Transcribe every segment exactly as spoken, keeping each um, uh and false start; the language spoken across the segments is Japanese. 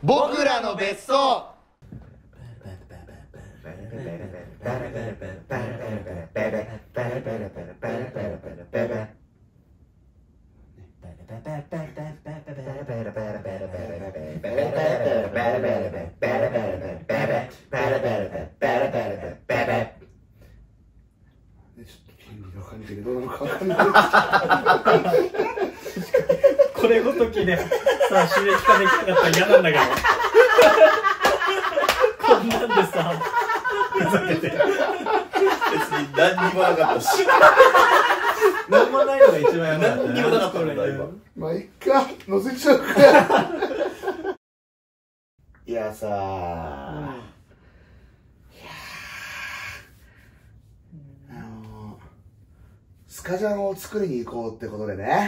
僕らの別荘。 これごときでさあ収益化できなかったら嫌なんだけどこんなんでさふざけて別に何にもなかったし何もないのが一番やばい。 何にもなかったんだ今。 まあいっか、乗せちゃうか。いやさー、いやー、あのー、スカジャンを作りに行こうってことでね。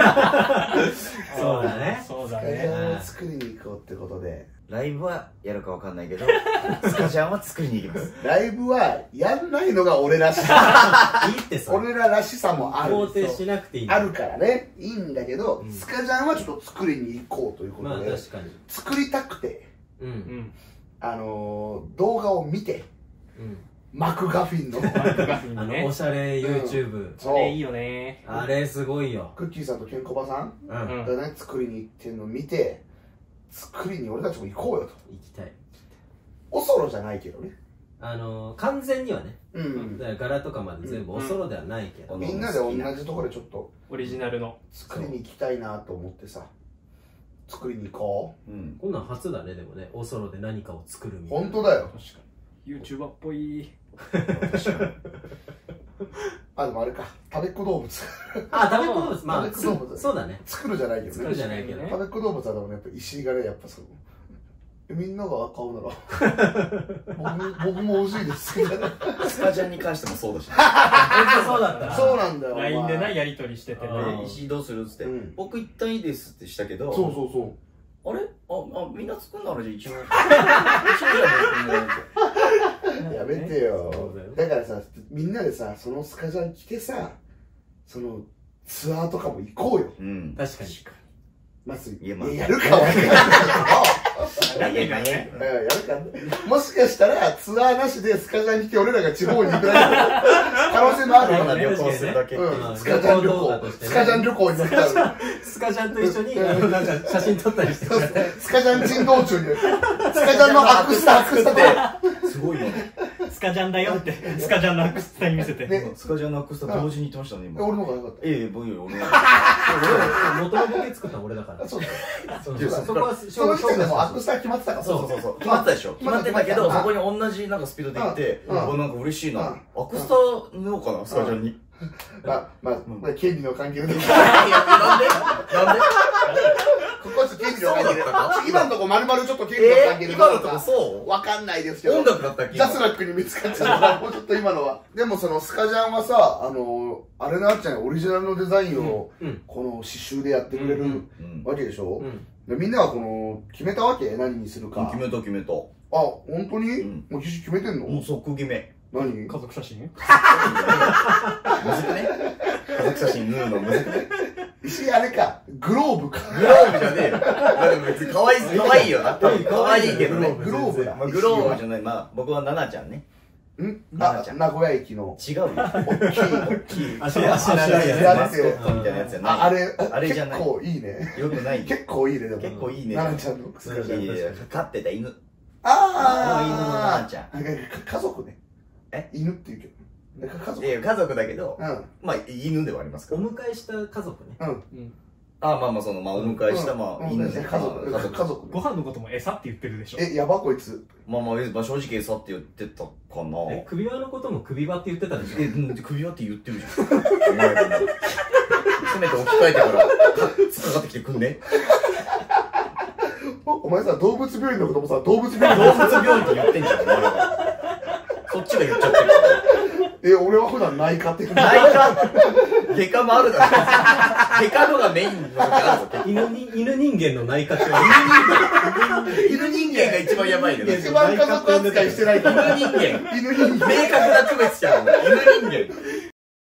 そうだね。そうだスカジね。 ャンを作りに行こうってことで。 ライブはやるかわかんないけどスカジャンは作りに行きます。 ライブはやんないのが俺らしい。 いいってさ。 俺ららしさもある。 肯定しなくていい。 あるからね、いいんだけど、 うん、 スカジャンはちょっと作りに行こうということで、 まあ確かに作りたくて、 うんうん、 あのー、動画を見て、うん、マクガフィンのマクガフィンの、ね、 あのおしゃれ YouTube、うん、 そう、 あれいいよね。あれすごいよ。 クッキーさんとケンコバさんがね、作りに行ってるのを見て、作りに俺たちも行こうよと。 行きたい。 おそろじゃないけどね、 あのー、完全にはね、うん、だから柄とかまで全部おそろではないけど、 うん、みんなで同じところでちょっとオリジナルの作りに行きたいなと思ってさ、作りに行こう。うん、 こんなん初だね。でもね、おそろで何かを作るみたいな。 本当だよ。 確かに YouTuber っぽい。 確かに。あ、でもあれか、食べっ子動物。 あ、食べっ子動物、まあ、 食べっ子動物。 そうだね。 作るじゃないけどね。 作るじゃないけどね。 食べっ子動物はでもね、やっぱ石井がね、やっぱそう。みんなが買うなら僕、僕も欲しいですけどね。 スカジャンに関してもそうだし、ね、 本当そうだった。 そうなんだよ。 ライン でな、やり取りしててね。 石井どうするっつって、うん、僕行ったいいですってしたけど、 そうそうそう。 あれあ、あ、みんな作んならじゃあ一応。一応じゃやめてよ。だからさ、みんなでさ、そのスカジャン着てさ、そのツアーとかも行こうよ。 うん、 確かに。 まず、 いや、まあ、 やるかわかんないけど。 やるかね。 やるか。もしかしたらツアーなしでスカジャン着て俺らが地方に行くだけ可能性もあるよ。 旅行するだけ。 スカジャン旅行。スカジャン旅行になったら。 スカジャンと一緒になんか写真撮ったりして。 スカジャン珍道中に。スカジャンのアクスタアクスタってすごいね。 スカジャンだよってスカジャンのアクスタに見せて。 スカジャンのアクスタ同時に言ってましたね今。 俺の方が良かった。 ええ、僕より俺。 元のボケ作ったの俺だから。そうだ。そこはその時点でもアクスタ決まってたから。 そうそうそう。決まったでしょ。決まってたけど、そこに同じなんかスピードで行って、あ、なんか嬉しいな。アクスタ縫おうかな、スカジャンに。 まあ、まあ、権利の関係で。なんでなんでここは権利の関係で。今のとこ丸々ちょっと権利の関係で。 今のとこそうわかんないですけど。 音楽だったっけジャスラックに見つかっちゃったから、もうちょっと今のは。でもそのスカジャンはさ、あの、あれなっちゃんオリジナルのデザインを、この刺繍でやってくれるわけでしょ。みんなはこの、決めたわけ何にするか。 決めた決めた。あ、 本当にもう決めてんの？ もう即決め。 何？ 家族写真？ むずくね？家族写真縫うのむずくね？ 石あれか、グローブか。 グローブじゃねえよ。まあでも別に可愛い、可愛いよな。可愛いけどね。 グローブだ。 まあグローブじゃない、まあ僕はナナちゃんね。 ん？あ、名古屋駅の。 違うよ。大きい、大きい。 足長いやつ。マスコットみたいなやつやな。 あれ、 あれじゃない。 結構いいね。 よくない。 結構いいね、でも。 結構いいね。 ナナちゃんのスカジャン。 いやいや、飼ってた犬。 ああ。 犬のナナちゃん。 家族ね。え？犬って言うけど。 家族？いや、家族だけど、まあ犬ではありますから。 お迎えした家族ね。うん。 あ、まあまあその、まあお迎えした、まあ犬ね。 家族。家族。 ご飯のことも餌って言ってるでしょ。 え、やばこいつ。 まあまあ、正直餌って言ってたかな。 え、首輪のことも首輪って言ってたでしょ。 え、首輪って言ってるじゃん。お前がね。せめて置き換えてから、突っかかってきてくんね。 お前さ、動物病院のこともさ、動物病院動物病院って言ってんじゃん、お前が。そっちが言っちゃってる。 え、俺は普段内科って言う。 内科外科もあるだろ。外科のがメインの時あるぞ。 犬に、犬人間の内科って犬人間が一番やばいよね。 一番家族扱いしてないから。 犬人間。 犬人間。 明確な区別じゃん。犬人間。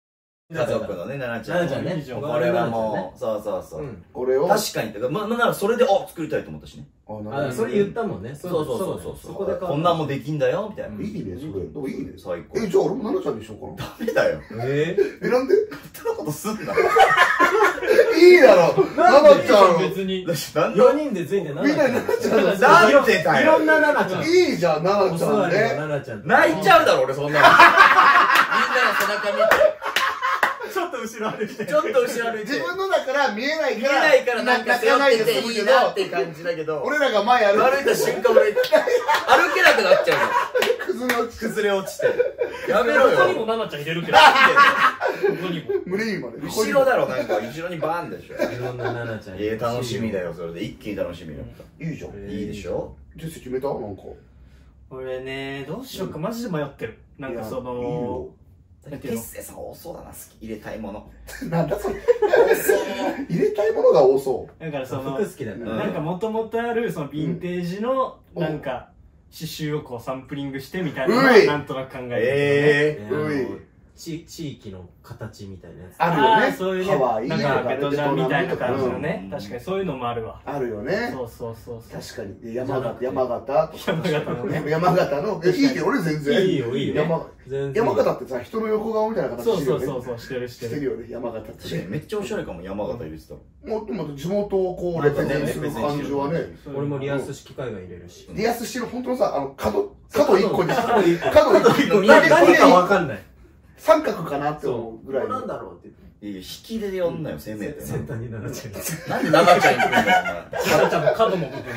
家族のね、奈々ちゃん。 奈々ちゃんね。 これはもう、そうそうそう。 これを。 確かに、ま、ま、ならそれで、あ、作りたいと思ったしね。 あ、それ言ったもんね。 そうそうそうそう。そこでこんなんもできんだよ、みたいな。 いいね、それ。でもいいね。 最高。 え、じゃあ俺も奈々ちゃんにしようかな。 ダメだよ。 ええ、なんで勝手なことすんな。 いいだろ。奈々ちゃん。 別に。 よにんでついて奈々ちゃん。 みんな奈々ちゃん。 なんでだよ。 いろんな奈々ちゃん。 いいじゃん、奈々ちゃんね。 奈々ちゃん。 泣いちゃうだろ、俺そんなの。みんなの背中見て。 ちょっと後ろ歩いて。 ちょっと後ろ歩いて。 自分のだから見えない見えから。 ないからなんか背負ってていいなって感じだけど。 俺らが前歩い歩いた瞬間俺、歩けなくなっちゃうの。 崩れ落ちて。 崩れ落ちて。やめろよ。 ここにも奈々ちゃん入れるけど。ここにも。 無理まで。 後ろだろ、なんか後ろにバーンでしょ。 いろんな奈々ちゃん。 ええ、楽しみだよ、それで。一気に楽しみだった。 いいじゃん。 いいでしょ。 ジェス決めたなんか。 俺ね、どうしようか、マジで迷ってる。なんかその、 結成さん多そうだな、好き。入れたいもの。 なんだそれ。入れたいものが多そう。 だからその、 服好きだからなんかもともとあるそのヴィンテージのなんか刺繍をこうサンプリングしてみたいなのはなんとなく考えてる。 えうい。 地域の形みたいなやつ。 あるよね。 そういうね、 ハワイなんかベトジャンみたいな感じのね、 うん確かにそういうのもあるわ。 あるよね。 そうそうそうそう。 確かに。で山形、山形。 山形のね。 山形の。いいけど俺全然。 いいよいいよ。 山山形ってさ、人の横顔みたいな形そうしてるよね。 そうそうそう、してるしてる。 してるよね、山形って。 めっちゃおしゃれかも、山形入れてたら。 もう、でも地元をこう、レペゼンする感じはね。 俺もリアス式海外入れるし。 リアスしてる本当のさ、あの、角、角一個にさ、 角一個角一個に。 何かわかんない。 三角かなって思うぐらい。 なんだろうっていや、引きで呼んなよ、せめて。 センターに奈々ちゃん。 なんで奈々ちゃん行くんだよ、 奈々ちゃんの角も部分。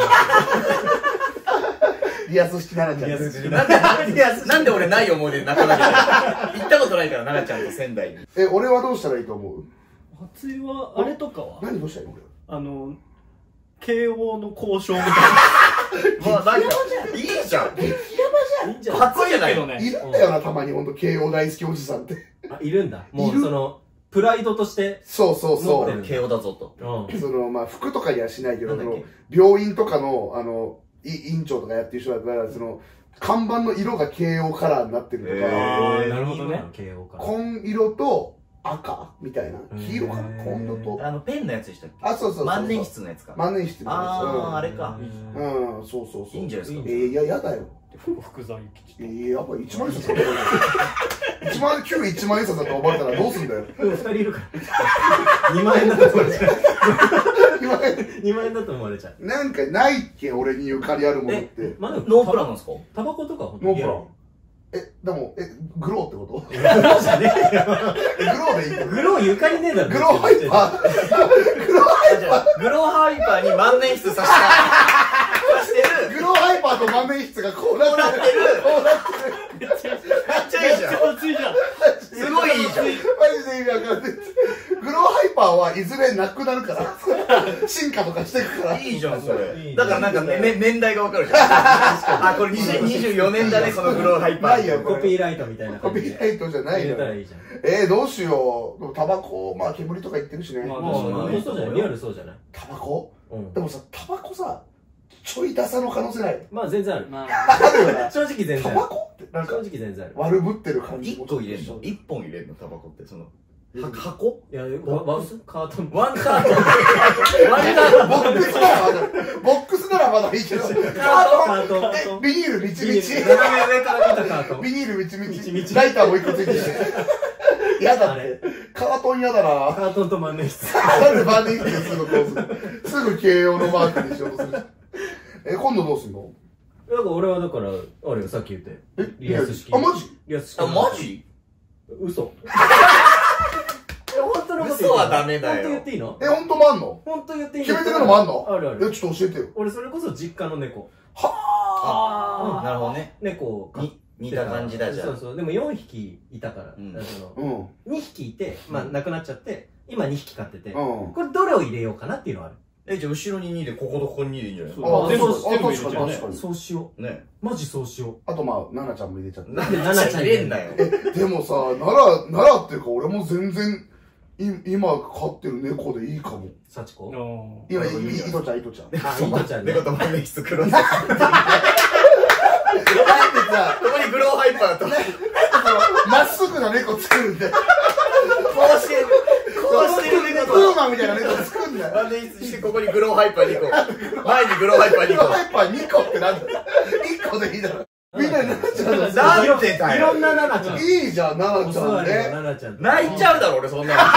リアス式奈々ちゃん。 お前。なんで、なんで俺ない思い出泣かなきゃいけない。行ったことないから、奈々ちゃんと仙台に。 え、俺はどうしたらいいと思う？ 初井は、あれとかは何どうしたらいいの？ あの、慶応の交渉みたいまあ、なんか、いいじゃん。 いいんじゃな。 ない？ かっこいいけどね。 いるんだよな、たまにほんと、慶応大好きおじさんって。 あ、いるんだ。もうその、プライドとして。 そうそうそう。 慶応だぞと。 その、まあ、服とかにはしないけど、 なんだっけ病院とかの、あの、院長とかやってる人だったら、その、看板の色が慶応カラーになってるとか、 あーなるほどね。 慶応から。 紺色と赤みたいな。黄色かな紺色と。 あの、ペンのやつでしたっけ？ あ、そうそうそう。 万年筆のやつか。 万年筆のやつ。 あー、あれか。 うん、うん、そうそうそう。 いいんじゃないですか。 えー、いや、やだよ。 福沢諭吉。 えー、やっぱ一万円札だと思われたら。一万、旧一万円札だと思われたらどうすんだよ。 二人いるから。二万円だと思われちゃう。二万円だと思われちゃう。 なんかないっけ、俺にゆかりあるものって。 まだノープランなんですか？ タバコとかほんとノープラン。え、でも、え、グローってことグローじゃねえよ。 え、グローでいいってグローゆかりねえだろ。 グローハイパー。グローハイパグローハイパーに万年筆さした。さしてー。 る。 グローハイパーと万年筆がこうなってる。こうなってる。 めっちゃいいじゃん。 熱いじゃん。 すごいいいじゃん。 マジで意味わかんない。グローハイパーはいずれなくなるから。進化とかしていくから。 いいじゃん、そいいれ。 ねだからなんかね、ね年代がわかるじゃん。あ、これにせんにじゅうよねんだね、このグローハイパー。 ないよコピーライトみたいなコ感じで。 ピーライトじゃない入れよ。 たらいいじゃん。 えー、どうしよう。でもタバコ、まあ煙とか言ってるしね。 まあもう、そうじゃない。リアルそうじゃない。 タバコうんで。もさ、タバコさ、ちょいダサの可能性ない。 まあ全然ある。 まあ、 あるよな。 正直全然タある。 バコってなんか正直全然ある。 悪ぶってる感じ一個入れんの一本入れんのタバコって、その、は箱いや、ワワンカートン。 ワンカートン。ワンカーボックスならまだ、ボックスならまだいいけど、カーカートン。 トン、え、ビニールみちみち。 斜め上から見たカートン。 ビニールみちみち。 みちみちライターも一個ついてて。やだって。カートンやだな。 カートンと万年筆。 なんでバーニングすぐこうするすぐ慶応のマークにしようとする。え、今度どうすんの？ なんか俺はだから、あれよ、さっき言って。 え、 リアス式。 あ、マジ？ リアス式。 あ、マジ？ 嘘。本当のこと嘘はダメだよ本当言っていいの？ え、ほんともあんの？ 本当言っていいの？ 決めてるのもあんの？ あるある。 え、ちょっと教えてよ。 俺それこそ実家の猫。 ああ、なるほどね。 猫を飼ってに、似た感じだじゃん。 そうそう。でもよんひきいたから。 うんだからそのうん。 にひきいて、まあ亡くなっちゃって、今にひき飼ってて、こうん。 れどれを入れようかなっていうのはある。 え、じゃあ後ろににで、こことここににでいいんじゃないですあか？ 全部そう全部入れちゃうね確かに。 そうしよね。 う。マジそうしよう。 あとまあ、奈々ちゃんも入れちゃって。 なんで奈々ちゃん入れんなよ。 でもさ、奈良、奈良っていうか俺も全然、い今飼ってる猫でいいかも。 幸子。 今、い、い、いとちゃん、いとちゃん。 あ、いとちゃんね。 猫と万年筆黒い。こなんでさ、 こにグローハイパーと。 まっすぐな猫作るんで。まうしてるこうしてる猫プーマンみたいな猫作んだよ。 なんでいつしてここにグローハイパーにこ前にグローハイパーにこグローハイパーにこってなんだいっこでいいだろ。みんなになっちゃうの。 なんでだよいろんなナナちゃん。 いいじゃん、ナナちゃんね。 ナナちゃん。 泣いちゃうだろ俺そんなの